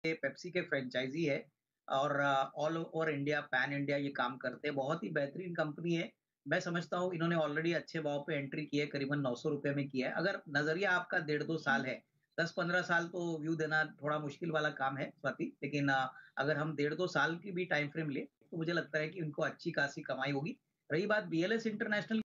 Pepsi के franchisee है और all over India, pan India ये काम करते हैं। बहुत ही बेहतरीन कंपनी है। मैं समझता हूँ इन्होंने ऑलरेडी अच्छे भाव पे एंट्री की है, करीबन ₹900 में किया है। अगर नज़रिया आपका डेढ़ 2 साल है, 10-15 साल तो व्यू देना थोड़ा मुश्किल वाला काम है स्वाति, लेकिन अगर हम डेढ़ 2 साल की भी टाइम फ्रेम लें, तो मुझे लगता है कि उनको अच्छी खासी कमाई होगी। रही बात बीएलएस इंटरनेशनल